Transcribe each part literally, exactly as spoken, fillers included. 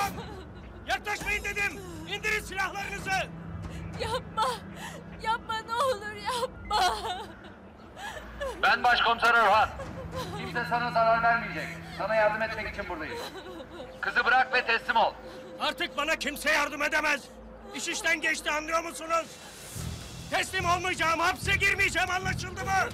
Yaklaşmayın! Yaklaşmayın dedim! İndirin silahlarınızı! Yapma! Yapma ne olur yapma! Ben Başkomiser Orhan. Kimse sana zarar vermeyecek. Sana yardım etmek için buradayım. Kızı bırak ve teslim ol. Artık bana kimse yardım edemez. İş işten geçti, anlıyor musunuz? Teslim olmayacağım, hapse girmeyeceğim, anlaşıldı mı?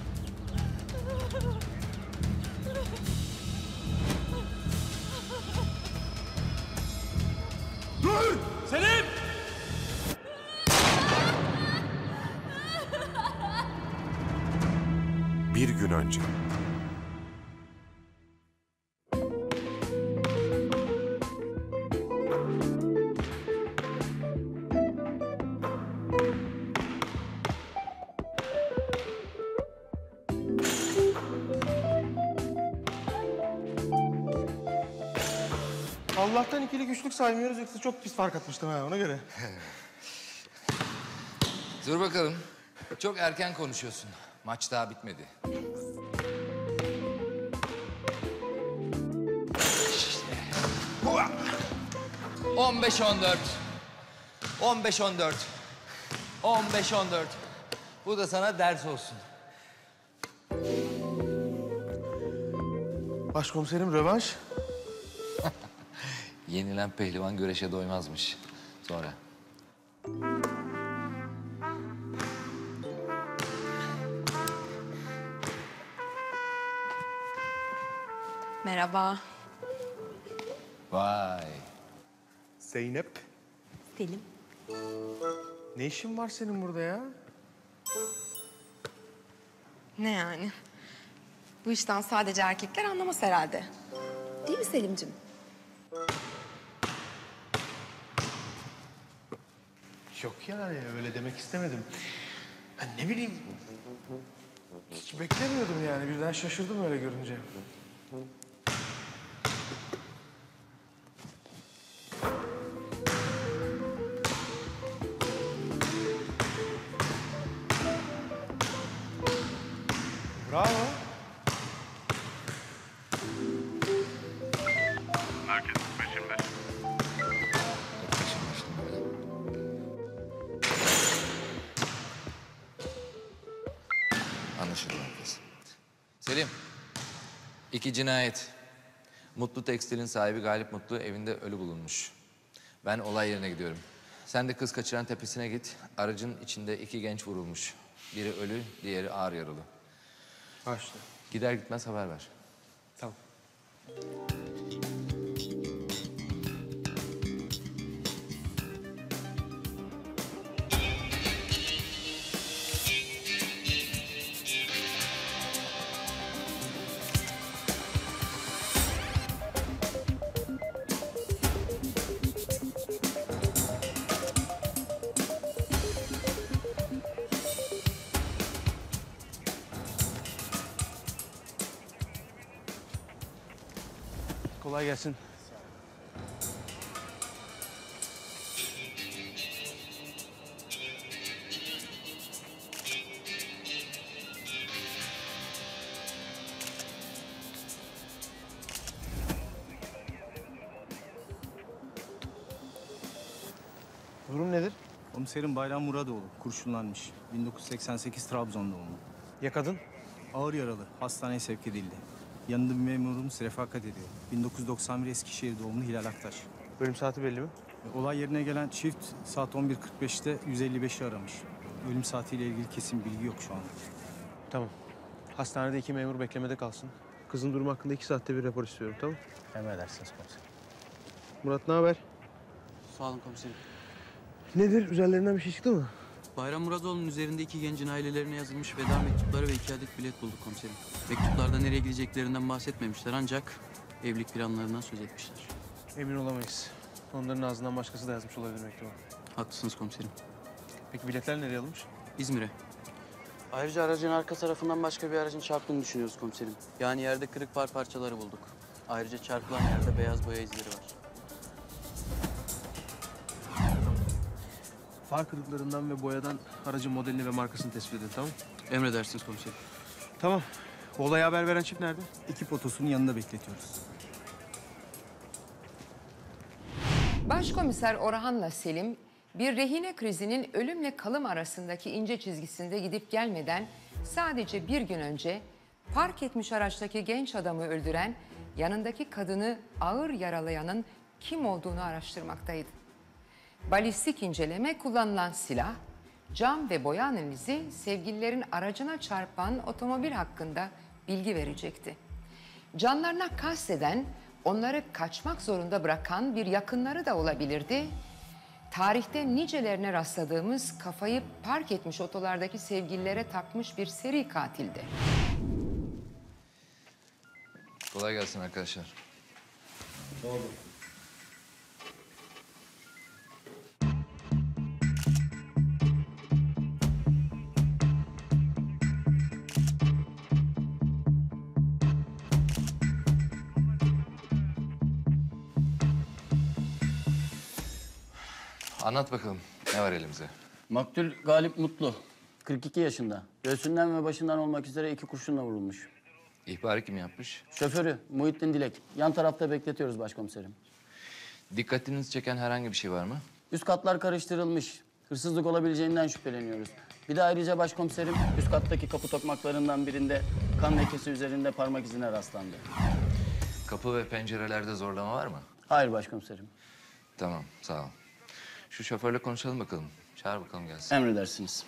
Dur! Selim! Bir gün önce. Allah'tan ikili güçlük saymıyoruz yoksa çok pis fark atmıştım ha ona göre. Dur bakalım. Çok erken konuşuyorsun. Maç daha bitmedi. On beş on dört. On beş on dört. On beş on dört. Bu da sana ders olsun. Başkomiserim rövanş. Yenilen pehlivan güreşe doymazmış. Sonra. Merhaba. Vay. Zeynep. Selim. Ne işin var senin burada ya? Ne yani? Bu işten sadece erkekler anlamaz herhalde. Değil mi Selim'cim? Yok yani öyle demek istemedim. Ha, ne bileyim. Hiç beklemiyordum yani birden şaşırdım öyle görünce. Bravo. Merkez beş yirmi beş. Yaklaşmıştım böyle. Anlaşıldı herkes. Selim. İki cinayet. Mutlu Tekstil'in sahibi Galip Mutlu evinde ölü bulunmuş. Ben olay yerine gidiyorum. Sen de kız kaçıran tepesine git. Aracın içinde iki genç vurulmuş. Biri ölü, diğeri ağır yaralı. Başla. Gider gitmez haber ver. Tamam. Kolay gelsin. Durum nedir? Komiserim Bayram Muradoğlu kurşunlanmış. bin dokuz yüz seksen sekiz Trabzon doğumlu. Ya kadın? Ağır yaralı. Hastaneye sevk edildi. Yanında bir memurumuz refakat ediyor. bin dokuz yüz doksan bir Eskişehir doğumlu Hilal Aktaş. Ölüm saati belli mi? Olay yerine gelen çift saat on bir kırk beşte yüz elli beşi aramış. Ölüm saatiyle ilgili kesin bilgi yok şu anda. Tamam. Hastanede iki memur beklemede kalsın. Kızın durumu hakkında iki saatte bir rapor istiyorum, tamam? Emredersiniz komiserim. Murat ne haber? Sağ olun komiserim. Nedir? Üzerlerinden bir şey çıktı mı? Bayram Muradoğlu'nun üzerinde iki gencin ailelerine yazılmış veda mektupları ve iki adet bilet bulduk komiserim. Mektuplarda nereye gideceklerinden bahsetmemişler ancak evlilik planlarından söz etmişler. Emin olamayız. Onların ağzından başkası da yazmış olabilir mektubu. Haklısınız komiserim. Peki biletler nereye alınmış? İzmir'e. Ayrıca aracın arka tarafından başka bir aracın çarptığını düşünüyoruz komiserim. Yani yerde kırık far parçaları bulduk. Ayrıca çarpılan yerde beyaz boya izleri var. Far kırıklarından ve boyadan aracın modelini ve markasını tespit edin, tamam mı? Emredersiniz komiserim. Tamam. Olaya haber veren çift nerede? Ekip otosunun yanında bekletiyoruz. Başkomiser Orhan'la Selim, bir rehine krizinin ölümle kalım arasındaki ince çizgisinde gidip gelmeden sadece bir gün önce park etmiş araçtaki genç adamı öldüren, yanındaki kadını ağır yaralayanın kim olduğunu araştırmaktaydı. Balistik inceleme kullanılan silah, cam ve boya analizi sevgililerin aracına çarpan otomobil hakkında bilgi verecekti. Canlarına kasteden, onları kaçmak zorunda bırakan bir yakınları da olabilirdi. Tarihte nicelerine rastladığımız kafayı park etmiş otolardaki sevgililere takmış bir seri katildi. Kolay gelsin arkadaşlar. Oldu. Anlat bakalım. Ne var elimize? Maktul Galip Mutlu. kırk iki yaşında. Göğsünden ve başından olmak üzere iki kurşunla vurulmuş. İhbarı kim yapmış? Şoförü Muhittin Dilek. Yan tarafta bekletiyoruz başkomiserim. Dikkatinizi çeken herhangi bir şey var mı? Üst katlar karıştırılmış. Hırsızlık olabileceğinden şüpheleniyoruz. Bir de ayrıca başkomiserim üst kattaki kapı tokmaklarından birinde kan lekesi üzerinde parmak izine rastlandı. Kapı ve pencerelerde zorlama var mı? Hayır başkomiserim. Tamam, sağ ol. Şu şoförle konuşalım bakalım. Çağır bakalım gelsin. Emredersiniz.